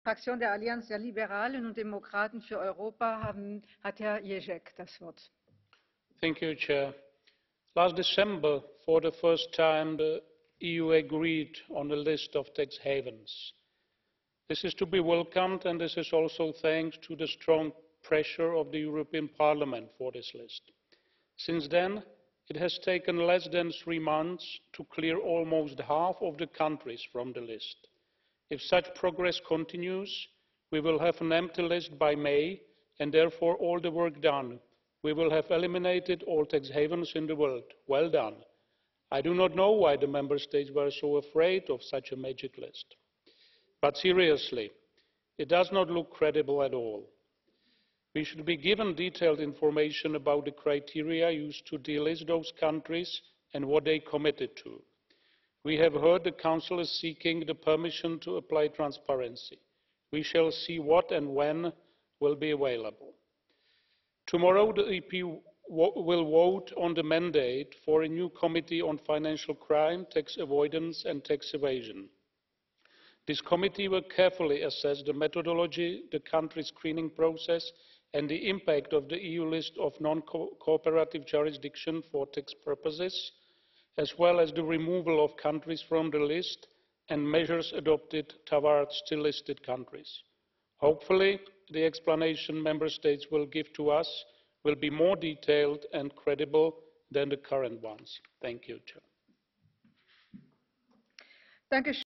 Fraktion der Allianz der Liberalen und Demokraten für Europa hat Herr Ježek das Wort. Thank you, Chair. Last December, for the first time, the EU agreed on a list of tax havens. This is to be welcomed, and this is also thanks to the strong pressure of the European Parliament for this list. Since then, it has taken less than 3 months to clear almost half of the countries from the list. If such progress continues, we will have an empty list by May, and therefore all the work done. We will have eliminated all tax havens in the world. Well done. I do not know why the Member States were so afraid of such a magic list. But seriously, it does not look credible at all. We should be given detailed information about the criteria used to delist those countries and what they committed to. We have heard the Council is seeking the permission to apply transparency. We shall see what and when will be available. Tomorrow, the EP will vote on the mandate for a new committee on financial crime, tax avoidance and tax evasion. This committee will carefully assess the methodology, the country screening process and the impact of the EU list of non-cooperative jurisdiction for tax purposes, as well as the removal of countries from the list and measures adopted towards still listed countries. Hopefully, the explanation Member States will give to us will be more detailed and credible than the current ones. Thank you, Chair.